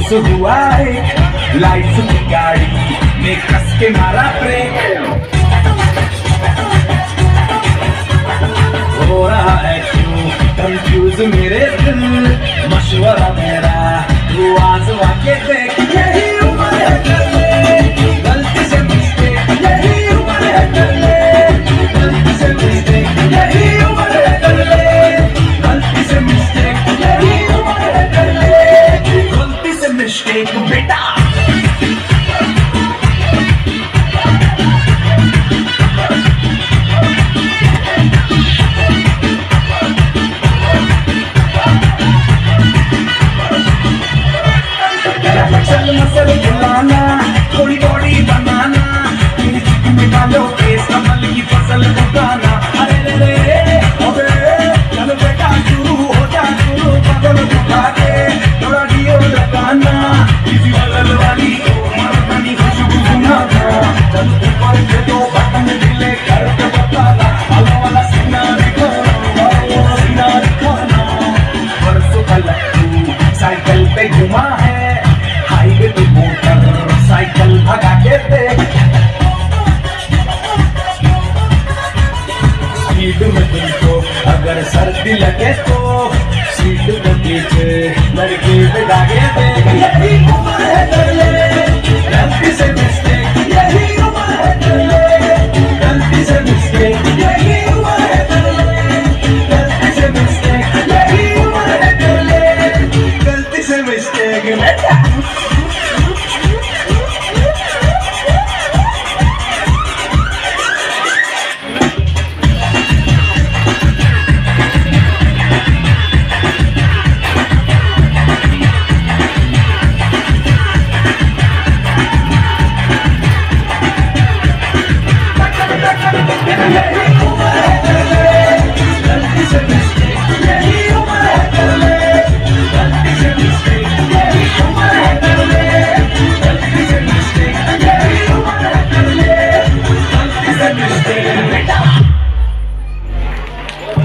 Confuse हुआ है, life की गाड़ी में कस के मारा ब्रेक। हो रहा है क्यों कंफ्यूज मेरे दिल, मशवरा मेरा तू आजमा के देख। यही उम्र है कर ले गलती से मिस्टेक, यही उम्र है कर ले गलती से मिस्टेक, यही उम्र है कर ले गलती से मिस्टेक, यही उम्र है कर ले गलती से मिस्टेक बेटा। मसल मसल बुलाना, थोड़ी बॉडी बनाना, तेरी चिक में डालो केस कमल की फसल उगाना। अरे रे रे अबे चल बेटा शुरू हो जा शुरू, बदल उठा के थोड़ा डियो लगाना, किसी बदल वाली मर्दानी खुशबू सुनाना। चल ऊपर से दो बटन ढीले करके बताना, आला वाला सीना दिखाना, सीना दिखाना। परसों कल तू साइकिल पे घुमा है, हाईवे पे मोटर साइकिल भगा के देख। स्पीड में तुमको अगर सर्दी लगे तो